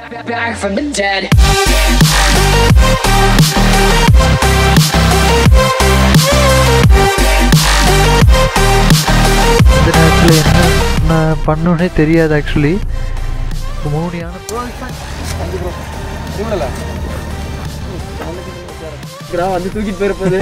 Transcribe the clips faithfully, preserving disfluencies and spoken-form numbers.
Back from the dead. இந்த நேரத்தில் என்ன நான் பண்ணோன்னே தெரியாது ஆக்சுவலி. மோனியான வந்து தூக்கிட்டு போயிருப்பது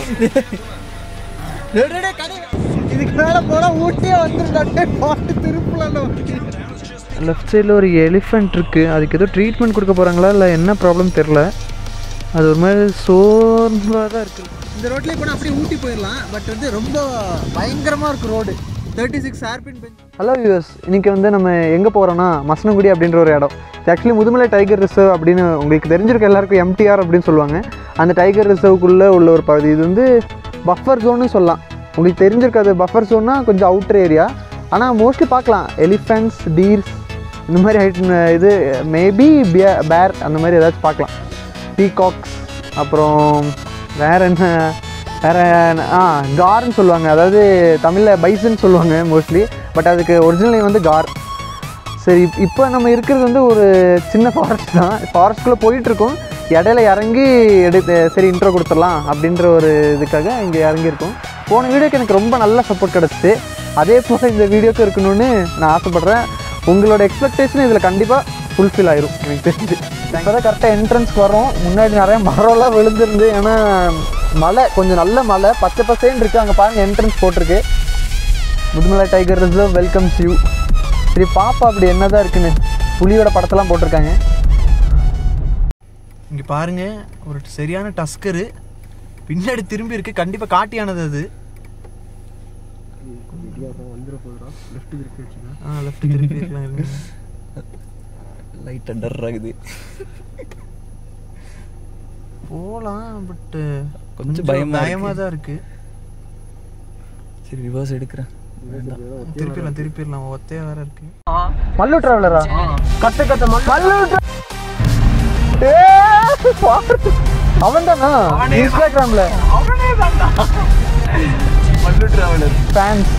இதுக்கு மேலே போனால் ஊட்டியே வந்துருந்தாட்டே பாட்டு திருப்பலாம். லெஃப்ட் சைடில் ஒரு எலிஃபெண்ட் இருக்குது. அதுக்கு ஏதோ ட்ரீட்மெண்ட் கொடுக்க போகிறாங்களா இல்லை என்ன ப்ராப்ளம் தெரில. அது ஒரு மாதிரி சோர்வாக தான் இருக்குது. இந்த ரோட்லேயே போனால் அப்படியே ஊட்டி போயிடலாம். பட் வந்து ரொம்ப பயங்கரமாக இருக்குது road. Thirty six hairpin bends. Hello viewers, இன்றைக்கி வந்து நம்ம எங்கே போகிறோன்னா மசனகுடி அப்படின்ற ஒரு இடம். ஆக்சுவலி முதுமலை டைகர் ரிசர்வ் அப்படின்னு உங்களுக்கு தெரிஞ்சிருக்க எல்லாருக்கும் எம்டிஆர் அப்படின்னு சொல்லுவாங்க. அந்த டைகர் ரிசர்வுக்குள்ளே உள்ள ஒரு பகுதி. இது வந்து பஃபர் ஜோன்னு சொல்லலாம். உங்களுக்கு தெரிஞ்சிருக்காது, பஃபர் ஜோன்னா கொஞ்சம் அவுட்டர் ஏரியா. ஆனால் மோஸ்ட்லி பார்க்கலாம் எலிஃபெண்ட்ஸ், டீர்ஸ் இந்த மாதிரி ஹைட் இது மேபி பிய பேர் அந்த மாதிரி ஏதாச்சும் பார்க்கலாம். பீகாக்ஸ், அப்புறம் வேறு என்ன வேறு ஆ கார்ன்னு சொல்லுவாங்க. அதாவது தமிழில் பைசன்னு சொல்லுவாங்க மோஸ்ட்லி. பட் அதுக்கு ஒரிஜினல் நேம் வந்து கார். சரி, இப்போ நம்ம இருக்கிறது வந்து ஒரு சின்ன ஃபாரஸ்ட் தான். ஃபாரஸ்ட்குள்ளே போயிட்டுருக்கோம். இடையில இறங்கி எடுத்து சரி இன்ட்ரோ கொடுத்துடலாம் அப்படின்ற ஒரு இதுக்காக இங்கே இறங்கியிருக்கோம். போன வீடியோக்கு எனக்கு ரொம்ப நல்ல சப்போர்ட் கிடச்சிது. அதே போல் இந்த வீடியோக்கு இருக்கணும்னு நான் ஆசைப்பட்றேன். உங்களோட எக்ஸ்பெக்டேஷன் இதில் கண்டிப்பாக ஃபுல்ஃபில் ஆயிரும் எனக்கு தெரிஞ்சு. இப்போ தான் கரெக்டாக என்ட்ரன்ஸ்க்கு வரோம். முன்னாடி நிறைய மரம்லாம் விழுந்துருந்து. ஏன்னா மலை கொஞ்சம் நல்ல மலை, பச்சை பசேன்னு இருக்குது. அங்கே பாருங்கள் என்ட்ரன்ஸ் போட்டிருக்கு, Mudumalai tiger reserve welcomes you. சரி பாப்பா அப்படி என்ன தான் இருக்குன்னு. புலியோட படத்தெல்லாம் போட்டிருக்காங்க. இங்கே பாருங்கள், ஒரு சரியான டஸ்கரு பின்னாடி திரும்பி இருக்குது. கண்டிப்பாக காட்டியானது அது. ஆ லெஃப்ட் திருப்பி இருக்கலாம். லைட்டாக டர் ஆகுது. போகலாம், பட்டு கொஞ்சம் பயம் பயமாக தான் இருக்குது. சரி ரிவர்ஸ் எடுக்கிறேன். திருப்பிடலாம் திருப்பிடலாம் ஒத்தையா வேற இருக்கு. மல்லு டிராவலரா? கத்த கத்த மல்லு அவன் தானா இன்ஸ்டாகிராம்ல? அவனே தான்டா மல்லு டிராவலர் ஃபேன்ஸ்.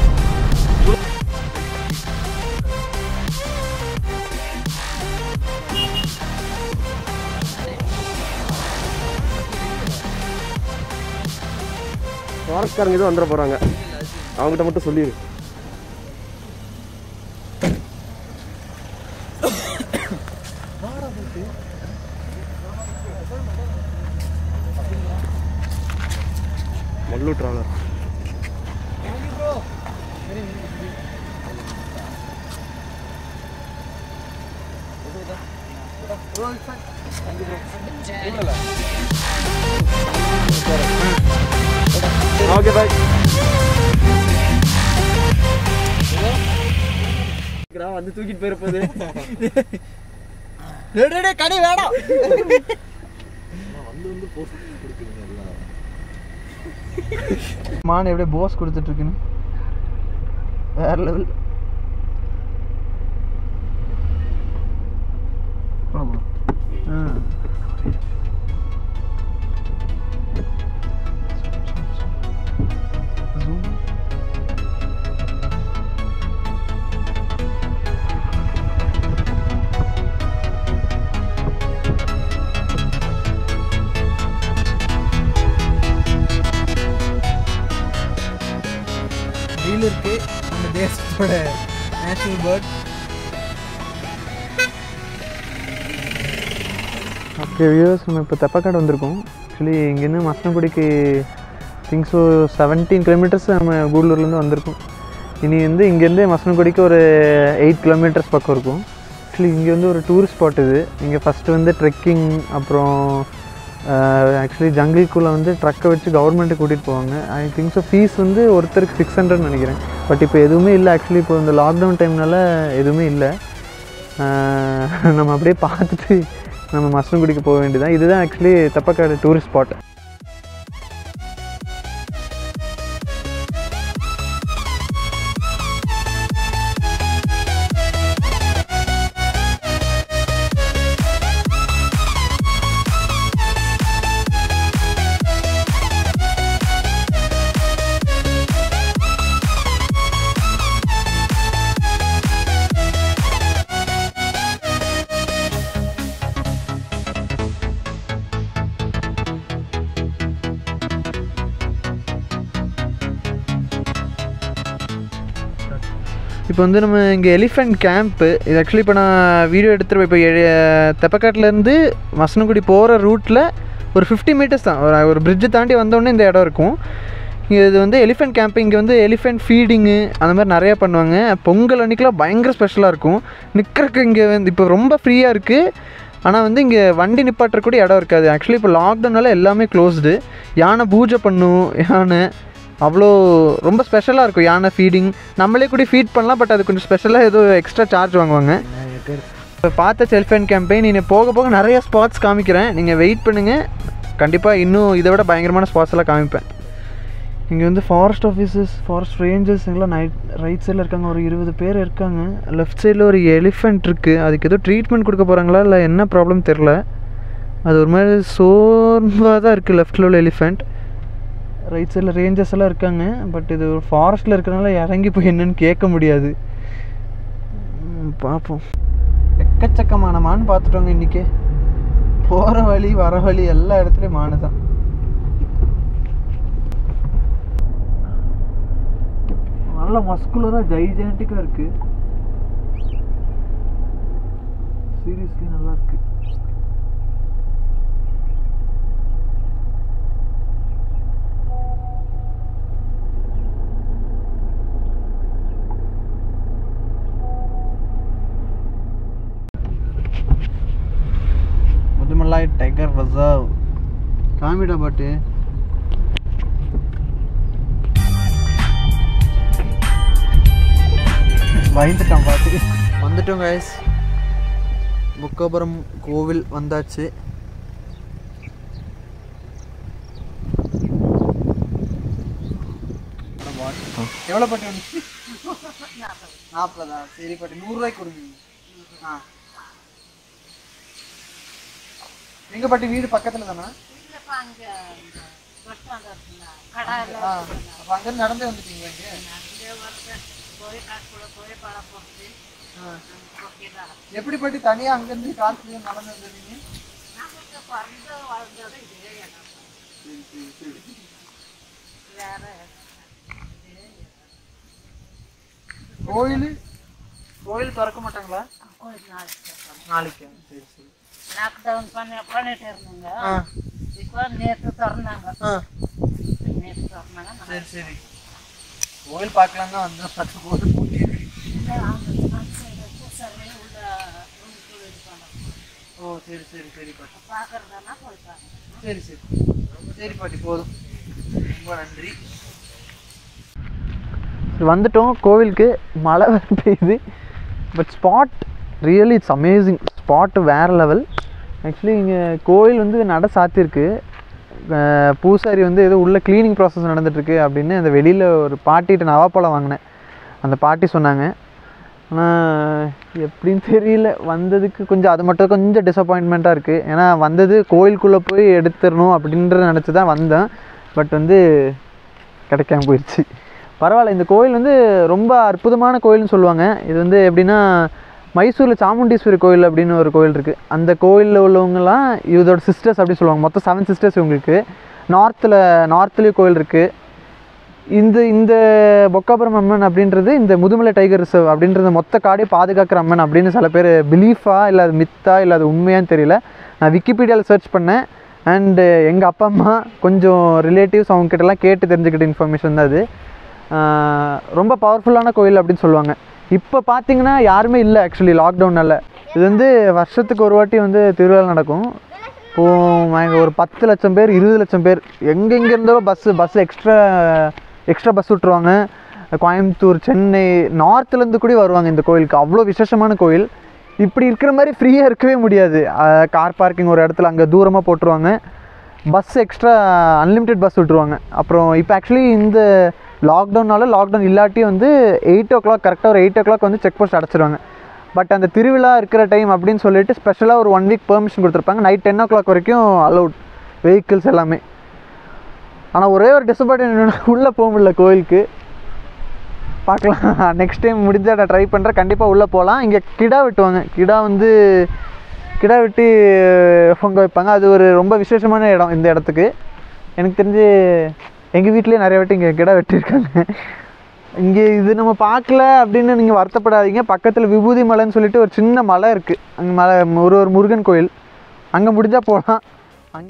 ஃபாரஸ்ட்காரங்க இது வந்துட போகிறாங்க. அவங்ககிட்ட மட்டும் சொல்லிடு. மல்லு டிராவலர் ஓகே பாய். வந்து தூக்கிட்டு போயிருப்பது கடை வேணாம். மான் எப்படியே போஸ் கொடுத்துட்டு இருக்குன்னு வேற லெவல். இருக்கு நம்ம தேசத்தோட நேஷனல் பேர்ட். ஓகே வியூவர்ஸ், நம்ம இப்போ தெப்பக்காடு வந்திருக்கோம். ஆக்சுவலி இங்கேருந்து மசனகுடிக்கு திங்க் ஸோ செவன்டீன் கிலோமீட்டர்ஸ் நம்ம கூடலூர்லேருந்து வந்திருக்கோம். இனி வந்து இங்கேருந்து மசனகுடிக்கு ஒரு எயிட் கிலோமீட்டர்ஸ் பக்கம் இருக்கும். ஆக்சுவலி இங்கே வந்து ஒரு டூரிஸ்ட் ஸ்பாட் இது. இங்கே ஃபஸ்ட்டு வந்து ட்ரெக்கிங், அப்புறம் ஆக்சுவலி ஜங்கிள்குள்ளே வந்து ட்ரக்கை வச்சு கவர்மெண்ட்டு கூட்டிகிட்டு போவாங்க. ஐ திங்க் ஸோ ஃபீஸ் வந்து ஒருத்தருக்கு சிக்ஸ் ஹண்ட்ரட் நினைக்கிறேன். பட் இப்போ எதுவுமே இல்லை. ஆக்சுவலி இப்போ இந்த லாக்டவுன் டைம்னால எதுவுமே இல்லை. நம்ம அப்படியே பார்த்துட்டு நம்ம மசனகுடிக்கு போக வேண்டியதான். இதுதான் ஆக்சுவலி தெப்பக்காடு டூரிஸ்ட் ஸ்பாட். இப்போ வந்து நம்ம இங்கே எலிஃபெண்ட் கேம்ப்பு இது ஆக்சுவலி இப்போ நான் வீடியோ எடுத்துகிட்டு இப்போ தெப்பக்காட்டிலேருந்து மசனகுடி போகிற ரூட்டில் ஒரு ஃபிஃப்டி மீட்டர்ஸ் தான் ஒரு ஒரு பிரிட்ஜை தாண்டி வந்தோடனே இந்த இடம் இருக்கும். இங்கே இது வந்து எலிஃபெண்ட் கேம்ப்பு. இங்கே வந்து எலிஃபெண்ட் ஃபீடிங்கு அந்த மாதிரி நிறையா பண்ணுவாங்க. பொங்கல் அன்றைக்கெலாம் பயங்கர ஸ்பெஷலாக இருக்கும். நிற்கிறக்கு இங்கே வந்து இப்போ ரொம்ப ஃப்ரீயாக இருக்குது. ஆனால் வந்து இங்கே வண்டி நிப்பாட்டக்கூடிய இடம் இருக்காது. ஆக்சுவலி இப்போ லாக்டவுனால எல்லாமே க்ளோஸ்டு. யானை பூஜை பண்ணும். யானை அவ்வளோ ரொம்ப ஸ்பெஷலாக இருக்கும். யானை ஃபீடிங் நம்மளே கூட ஃபீட் பண்ணலாம். பட் அது கொஞ்சம் ஸ்பெஷலாக ஏதோ எக்ஸ்ட்ரா சார்ஜ் வாங்குவாங்க. இப்போ பார்த்த எலிஃபெண்ட் கேம்பெயின் நீங்கள் போக போக நிறைய ஸ்பாட்ஸ் காமிக்கிறேன். நீங்கள் வெயிட் பண்ணுங்கள். கண்டிப்பாக இன்னும் இதை விட பயங்கரமான ஸ்பாட்ஸ் எல்லாம் காமிப்பேன். இங்கே வந்து ஃபாரஸ்ட் ஆஃபீஸர்ஸ் ஃபாரஸ்ட் ரேஞ்சர்ஸ் எல்லாம் நைட் ரைட் சைடில் இருக்காங்க. ஒரு இருபது பேர் இருக்காங்க. லெஃப்ட் சைடில் ஒரு எலிஃபெண்ட் இருக்குது. அதுக்கு ஏதோ ட்ரீட்மெண்ட் கொடுக்க போகிறாங்களா இல்லை என்ன ப்ராப்ளம் தெரில. அது ஒரு மாதிரி சோர்வாக தான் இருக்குது லெஃப்டில் உள்ள எலிஃபெண்ட். ரைட் சைடில் ரேஞ்சர்ஸ் எல்லாம் இருக்காங்க. பட் இது ஒரு ஃபாரஸ்ட்டில் இருக்கிறனால இறங்கி போய் என்னன்னு கேட்க முடியாது. பார்ப்போம். எக்கச்சக்கமான மான் பார்த்துட்டோங்க இன்றைக்கி. போகிற வழி வர வழி எல்லா இடத்துலையும் மானு தான். நல்ல மஸ்குலராக ஜைஜெனட்டிக்காக இருக்குது. சீரியஸ்லி நல்லா இருக்குது. முதுமலை டைகர் ரிசர்வ் காமிடா பாட்டு. பயந்துட்டான் பாட்டு. வந்துட்டோம் கைஸ். புக்கபுரம் கோவில் வந்தாச்சு. எவ்வளோ பாட்டு வந்துச்சு? நாற்பதா? சரி பாட்டு நூறுரூவாய்க்கு கொடுங்க. ஆ எங்கள் பாட்டி வீடு பக்கத்தில் தானே? அப்போ அங்கேருந்து நடந்தே வந்துட்டீங்க இங்கே? எப்படி பாட்டி தனியாக அங்கேருந்து காலத்துல நடந்து வந்துருக்கீங்க? கோயில் கோயில் திறக்க மாட்டாங்களா? நாளைக்கு. சரி சரி. லாக்டவுன் பண்ணி பண்ணிட்டு இருந்தாங்க. இப்போ நேற்று திறந்தாங்க. நேற்று திறந்தாங்க. சரி சரி. கோயில் பார்க்கலாம் தான் வந்தோம். பத்து கோயில் பூட்டி இருக்கு. ஓ சரி சரி சரி பாட்டி. பார்க்கறதுனா போய் பாருங்க. சரி சரி சரி பாட்டி போதும். ரொம்ப நன்றி. வந்துட்டோம் கோவிலுக்கு. மழை வேறு பெய்யுது. But spot really it's amazing. Spot வேறு லெவல். ஆக்சுவலி இங்கே கோயில் வந்து நட சாத்தியிருக்கு. பூசாரி வந்து ஏதோ உள்ள க்ளீனிங் ப்ராசஸ் நடந்துகிட்ருக்கு அப்படின்னு அந்த வெளியில் ஒரு பாட்டிகிட்ட நவாப்பழம் வாங்கினேன். அந்த பாட்டி சொன்னாங்க. ஆனால் எப்படின்னு தெரியல. வந்ததுக்கு கொஞ்சம் அது மட்டும் கொஞ்சம் டிசப்பாயின்மெண்ட்டாக இருக்குது. ஏன்னா வந்தது கோயிலுக்குள்ளே போய் எடுத்துடணும் அப்படின்ற நினச்சி தான் வந்தேன். பட் வந்து கிடைக்காம போயிடுச்சு. பரவாயில்ல. இந்த கோயில் வந்து ரொம்ப அற்புதமான கோயில்னு சொல்லுவாங்க. இது வந்து எப்படின்னா மைசூரில் சாமுண்டீஸ்வரி கோயில் அப்படின்னு ஒரு கோயில் இருக்குது. அந்த கோயிலில் உள்ளவங்கலாம் இதோட சிஸ்டர்ஸ் அப்படி சொல்லுவாங்க. மொத்தம் செவன் சிஸ்டர்ஸ் இவங்களுக்கு. நார்த்தில் நார்த்லேயும் கோயில் இருக்குது. இந்த இந்த பொக்காபுரம் அம்மன் அப்படின்றது இந்த முதுமலை டைகர் ரிசர்வ் அப்படின்றது மொத்த காடையை பாதுகாக்கிற அம்மன் அப்படின்னு சில பேர் பிலீஃபா இல்லை அது மித்தா இல்லை அது உண்மையான்னு தெரியல. நான் விக்கிபீடியாவில் சர்ச் பண்ணேன். அண்டு எங்கள் அப்பா அம்மா கொஞ்சம் ரிலேட்டிவ்ஸ் அவங்ககிட்டலாம் கேட்டு தெரிஞ்சுக்கிட்ட இன்ஃபர்மேஷன் தான் அது. ரொம்ப பவர்ஃபுல்லான கோயில் அப்படின்னு சொல்லுவாங்க. இப்போ பார்த்தீங்கன்னா யாருமே இல்லை ஆக்சுவலி லாக்டவுனால். இது வந்து வருஷத்துக்கு ஒரு வாட்டி வந்து திருவிழா நடக்கும். இப்போது ஒரு பத்து லட்சம் பேர் இருபது லட்சம் பேர் எங்கெங்கே இருந்தாலும் bus bus extra extra bus விட்ருவாங்க. கோயம்புத்தூர் சென்னை நார்த்துலேருந்து கூட வருவாங்க இந்த கோயிலுக்கு. அவ்வளோ விசேஷமான கோயில். இப்படி இருக்கிற மாதிரி ஃப்ரீயாக இருக்கவே முடியாது. கார் பார்க்கிங் ஒரு இடத்துல அங்கே தூரமாக போட்டுருவாங்க. பஸ் எக்ஸ்ட்ரா அன்லிமிட்டெட் பஸ் விட்ருவாங்க. அப்புறம் இப்போ ஆக்சுவலி இந்த லாக்டவுனால லாக்டவுன் இல்லாட்டி வந்து எயிட் ஓ கிளாக் கரெக்டாக ஒரு எயிட் ஓ கிளாக் வந்து செக் போஸ்ட் அடைச்சிடுவாங்க. பட் அந்த திருவிழா இருக்கிற டைம் அப்படின்னு சொல்லிட்டு ஸ்பெஷலாக ஒரு ஒன் வீக் பெர்மிஷன் கொடுத்துருப்பாங்க. நைட் டென் ஓ கிளாக் வரைக்கும் அலௌட் வெஹிக்கிள்ஸ் எல்லாமே. ஆனால் ஒரே ஒரு டிசப்பாயின்ட் என்னென்னா உள்ளே போக முடியல கோயிலுக்கு. பார்க்கலாம். நெக்ஸ்ட் டைம் முடிஞ்சால் நான் ட்ரை பண்ணுறேன். கண்டிப்பாக உள்ளே போகலாம். இங்கே கிடா வெட்டுவாங்க. கிடா வந்து கிடா வெட்டி பொங்க வைப்பாங்க. அது ஒரு ரொம்ப விசேஷமான இடம் இந்த இடத்துக்கு. எனக்கு தெரிஞ்சு எங்கள் வீட்லேயே நிறைய வாட்டி இங்கே கிடா வெட்டியிருக்காங்க. இங்கே இது நம்ம பார்க்கல அப்படின்னு நீங்கள் வருத்தப்படாதீங்க. பக்கத்தில் விபூதி மலைன்னு சொல்லிட்டு ஒரு சின்ன மலை இருக்குது. அங்கே மலை ஒரு ஒரு முருகன் கோயில், அங்கே முடிஞ்சால் போகலாம். அங்கே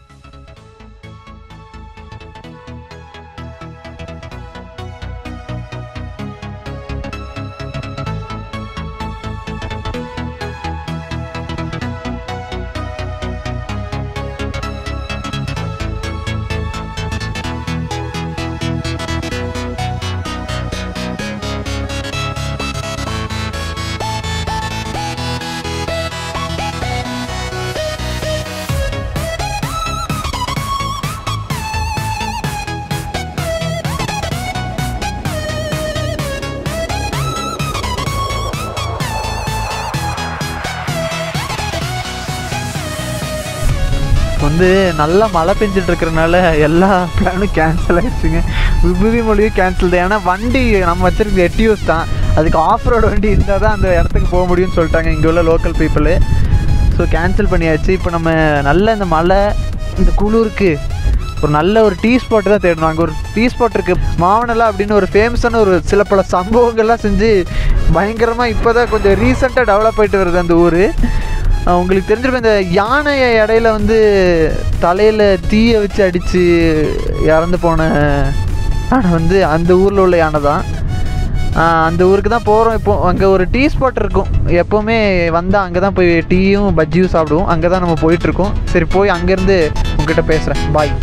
வந்து நல்லா மழை பெஞ்சிட்டு இருக்கிறனால எல்லா பிளானும் கேன்சல் ஆகிடுச்சுங்க. விபூதி மொழியும் கேன்சல் தான். ஏன்னா வண்டி நம்ம வச்சுருக்க எட்டியூஸ் தான், அதுக்கு ஆஃப் ரோடு வண்டி இருந்தால் தான் அந்த இடத்துக்கு போக முடியும்னு சொல்லிட்டாங்க இங்கே உள்ள லோக்கல் பீப்புளு. ஸோ கேன்சல் பண்ணியாச்சு. இப்போ நம்ம நல்ல இந்த மழை இந்த குளிருக்கு ஒரு நல்ல ஒரு டீ ஸ்பாட்டு தான் தேடணும். அங்கே ஒரு டீ ஸ்பாட் இருக்குது, மாவனலா அப்படின்னு ஒரு ஃபேமஸான ஒரு சில பல சம்பவங்கள்லாம் செஞ்சு பயங்கரமாக இப்போ தான் கொஞ்சம் ரீசெண்டாக டெவலப் ஆகிட்டு வருது அந்த ஊர். உங்களுக்கு தெரிஞ்சிருக்கும், இந்த யானையை இடையில வந்து தலையில் தீயை வச்சு அடித்து இறந்து போன யானை வந்து அந்த ஊரில் உள்ள யானை தான். அந்த ஊருக்கு தான் போகிறோம். இப்போ அங்கே ஒரு டீ ஸ்பாட் இருக்கும், எப்போவுமே வந்தால் அங்கே தான் போய் டீயும் பஜ்ஜியும் சாப்பிடுவோம். அங்கே தான் நம்ம போயிட்டுருக்கோம். சரி, போய் அங்கேருந்து உங்ககிட்ட பேசுகிறேன். பாய்.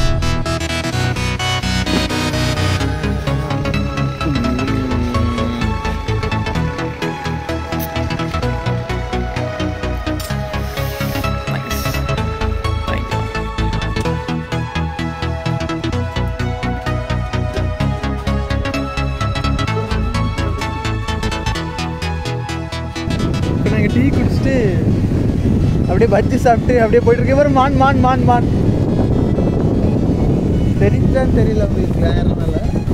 டீ குடிச்சிட்டு அப்படியே பஜ்ஜி சாப்பிட்டு அப்படியே போயிட்டு இருக்கேன். ஒரு மான் மான் மான் மான் தெரிஞ்சான்னு தெரியல உங்களுக்கு வேறனால.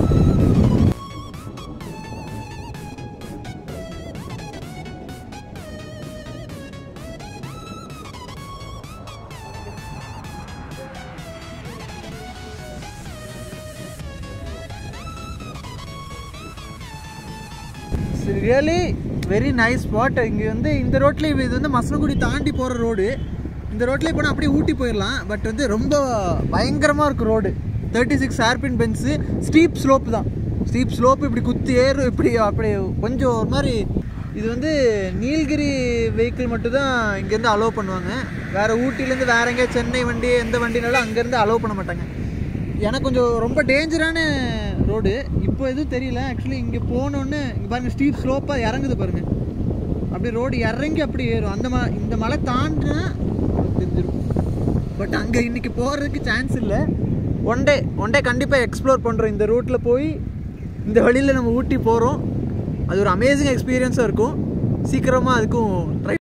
Really very nice spot. இங்கே வந்து இந்த ரோட்லேயே இது வந்து மசனகுடி தாண்டி போகிற ரோடு. இந்த ரோட்லேயே போனால் அப்படியே ஊட்டி போயிடலாம். பட் வந்து ரொம்ப பயங்கரமாக இருக்கும் road. Thirty six hairpin bends, steep slope தான். ஸ்டீப் ஸ்லோப்பு இப்படி குத்தி ஏறும், இப்படி அப்படி கொஞ்சம் ஒரு மாதிரி. இது வந்து நீலகிரி வெஹிக்கிள் மட்டும்தான் இங்கேருந்து அலோவ் பண்ணுவாங்க. வேறு ஊட்டிலேருந்து வேறு எங்கேயா சென்னை வண்டி எந்த வண்டினாலும் அங்கேருந்து அலோவ் பண்ண மாட்டாங்க. எனக்கு கொஞ்சம் ரொம்ப டேஞ்சரான ரோடு. இப்போ எதுவும் தெரியல ஆக்சுவலி. இங்கே போனோன்னு இங்கே பாருங்கள், ஸ்டீப் ஸ்லோப்பாக இறங்குது பாருங்கள். அப்படி ரோடு இறங்கி அப்படி ஏறும். அந்த ம இந்த மலை தாண்டினா தெரிஞ்சிடும். பட் அங்கே இன்றைக்கி போகிறதுக்கு சான்ஸ் இல்லை. ஒன் டே ஒன் டே கண்டிப்பாக எக்ஸ்ப்ளோர் பண்ணுறோம். இந்த ரூட்டில் போய் இந்த வழியில் நம்ம ஊட்டி போகிறோம். அது ஒரு அமேசிங் எக்ஸ்பீரியன்ஸாக இருக்கும். சீக்கிரமாக அதுக்கும் ட்ரை.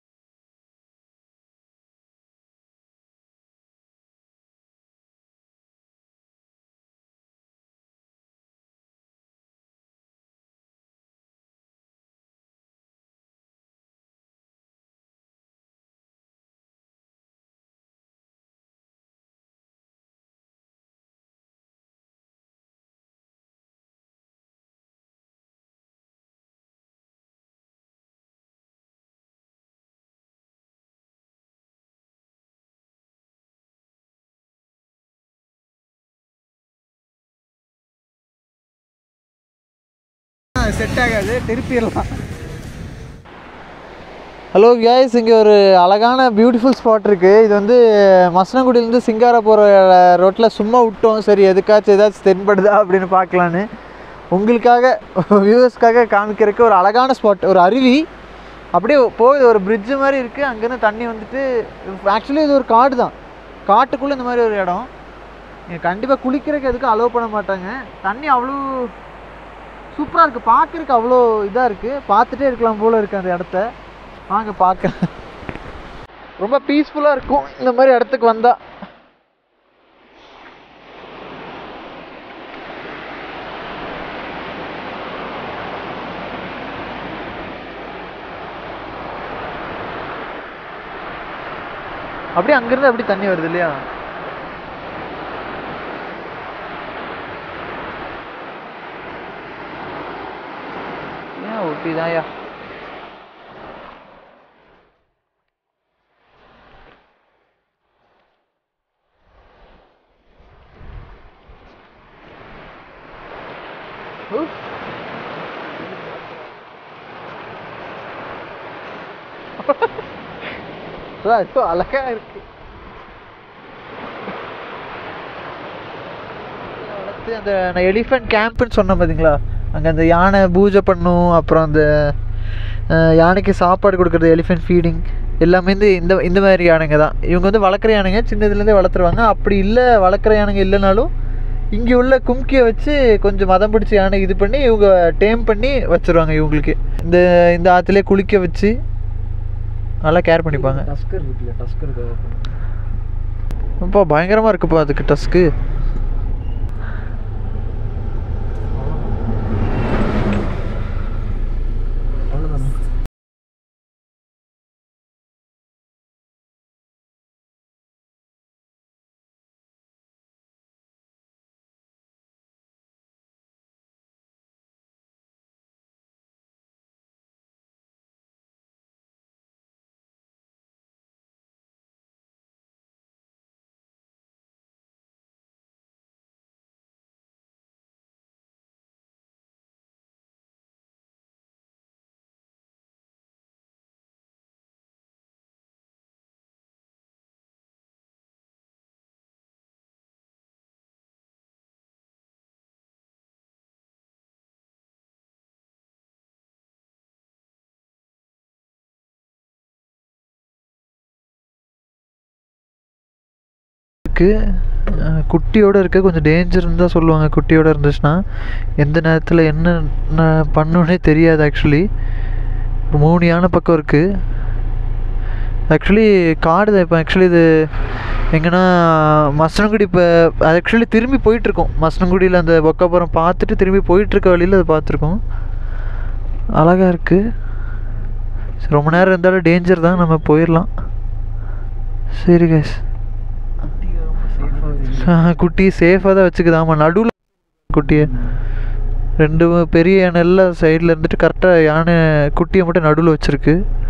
செட் ஆகாது, திருப்பிடலாம். ஹலோ கேஸ், இங்கே ஒரு அழகான பியூட்டிஃபுல் ஸ்பாட் இருக்குது. இது வந்து மசனகுடியிலேருந்து சிங்காரா போகிற ரோட்டில் சும்மா விட்டோம். சரி, எதுக்காச்சும் ஏதாச்சும் தென்படுதா அப்படின்னு பார்க்கலான்னு உங்களுக்காக வியூவர்ஸ்க்காக காமிக்கிறதுக்கு ஒரு அழகான ஸ்பாட். ஒரு அருவி அப்படியே போகுது, ஒரு பிரிட்ஜு மாதிரி இருக்குது. அங்கேருந்து தண்ணி வந்துட்டு, ஆக்சுவலி இது ஒரு காடு தான். காட்டுக்குள்ளே இந்த மாதிரி ஒரு இடம். நீங்கள் கண்டிப்பாக குளிக்கிறதுக்கு எதுக்கும் அலோவ் பண்ண மாட்டாங்க. தண்ணி அவ்வளோ சூப்பராக இருக்குது, பார்க்குறதுக்கு அவ்வளோ இதாக இருக்குது. பார்த்துட்டே இருக்கலாம் போல் இருக்குது அந்த இடத்த. வாங்க பார்க்க. ரொம்ப பீஸ்ஃபுல்லாக இருக்கும் இந்த மாதிரி இடத்துக்கு வந்தால். அப்படியே அங்கேருந்து அப்படி தண்ணி வருது இல்லையா? ஹாப்பி தான்யா. அழகா இருக்கு. அந்த நான் எலிஃபென்ட் கேம்ப்னு சொன்னேன் பார்த்தீங்களா, அங்கே அந்த யானை பூஜை பண்ணும், அப்புறம் அந்த யானைக்கு சாப்பாடு கொடுக்குறது எலிஃபென்ட் ஃபீடிங் எல்லாமே வந்து இந்த இந்த மாதிரி யானைங்க தான். இவங்க வந்து வளர்க்குற யானைங்க சின்னதுலேருந்தே வளர்த்துருவாங்க. அப்படி இல்லை வளர்க்குற யானைங்க இல்லைனாலும் இங்கே உள்ள கும்கியை வச்சு கொஞ்சம் மதம் பிடிச்ச யானை இது பண்ணி இவங்க டேம் பண்ணி வச்சுருவாங்க. இவங்களுக்கு இந்த இந்த ஆற்றுலேயே குளிக்க வச்சு நல்லா கேர் பண்ணிப்பாங்க. டஸ்கர் இருக்குல்ல, டஸ்கர் அப்பா பயங்கரமாக இருக்குப்பா அதுக்கு டஸ்க்கு. குட்டியோடு இருக்க கொஞ்சம் டேஞ்சர்னு தான் சொல்லுவாங்க. குட்டியோடு இருந்துச்சுன்னா எந்த நேரத்தில் என்ன பண்ணுன்னே தெரியாது. ஆக்சுவலி மூணு யானை பக்கம் இருக்குது. ஆக்சுவலி காடு தான். இப்போ ஆக்சுவலி இது எங்கன்னா மசனங்குடி, இப்போ ஆக்சுவலி திரும்பி போயிட்டுருக்கோம். மசனங்குடியில் அந்த பொக்காபுரம் பார்த்துட்டு திரும்பி போயிட்டுருக்க வழியில் அதை பார்த்துருக்கோம். அழகாக இருக்குது. ரொம்ப நேரம் இருந்தாலும் டேஞ்சர் தான், நம்ம போயிடலாம். சரி கைஸ், குட்டி சேஃபாக தான் வச்சுக்குது. ஆமாம், நடுவில் குட்டியை ரெண்டு பெரிய யானை எல்லாம் சைடில் இருந்துட்டு கரெக்டாக யானை குட்டியை மட்டும் நடுவில் வச்சுருக்கு.